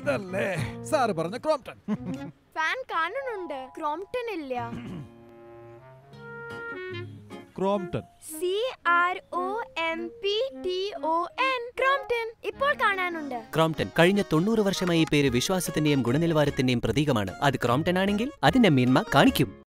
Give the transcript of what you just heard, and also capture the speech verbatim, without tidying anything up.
ഇതല്ലേ സാറ് പറഞ്ഞ ക്രോംപ്ടൺ. ഫാൻ കാണുന്നുണ്ട്, ക്രോംപ്ടൺ ഇല്ല. Crompton. C R O M P T O N. Crompton ഇപ്പോൾ കാണാനുണ്ട്. ക്രോംപ്ടൺ കഴിഞ്ഞ തൊണ്ണൂറ് വർഷമായി ഈ പേര് വിശ്വാസത്തിന്റെയും ഗുണനിലവാരത്തിന്റെയും പ്രതീകമാണ്. അത് ക്രോംപ്ടൺ ആണെങ്കിൽ അതിന്റെ മേന്മ കാണിക്കും.